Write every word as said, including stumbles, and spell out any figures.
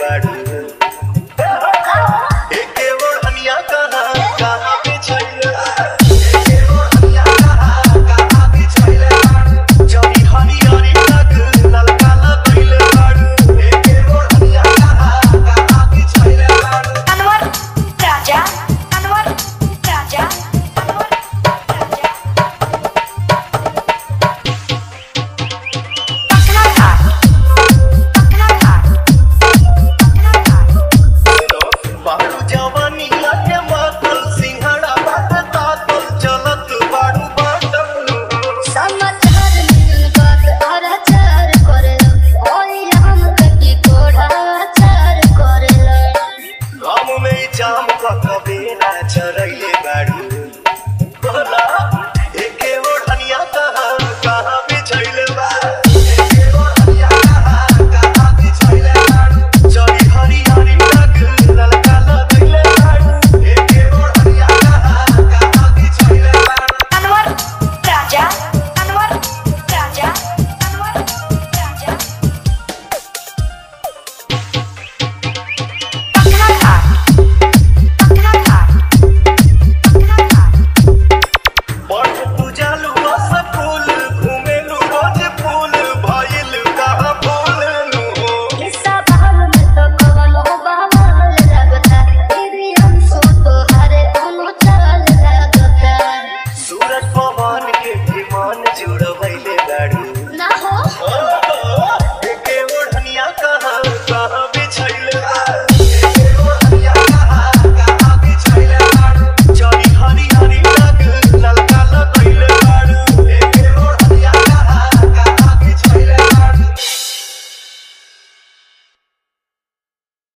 बाड़ू एके ओढ़निया कहाँ कहाँ बिछाइले एके ओढ़निया कहाँ कहाँ बिछाइले जड़ी हरियरी तक ललका लगइले बाड़ू एके ओढ़निया कहाँ कहाँ बिछाइले बाड़ू अनवर राजा अनवर राजा अनवर राजा पकना था पकना था पकना था बाड़ू जवानी के मातल सिंहड़ा बात तातल चलत बाड़ू बाटल समाचार मिल बात आचार करेला ओई हम कटी कोढ़ा आचार करेला गाम में जाम ककबेला चरैले बाड़ू बोला एके ओढ़निया कहाँ कहाँ बिछैले बाड़ू एके ओढ़निया कहाँ कहाँ बिछैले बाड़ू जड़ी हरियरी तक ललका लगइले बाड़ू एके ओढ़निया कहाँ कहाँ बिछैले बाड़ू अनवर राजा अनवर राजा अनवर राजा पकना था पकना था पकना था बढ़ तू जालू बस फूल घूमेलू रोज फूल भइल कहाँ फूलनू हो किस्सा बहाल में तो कवनो बहाल लगता तेरी हम सो तो हरे दोनों चाल लगता सूरज पवन के विमान जुड़ब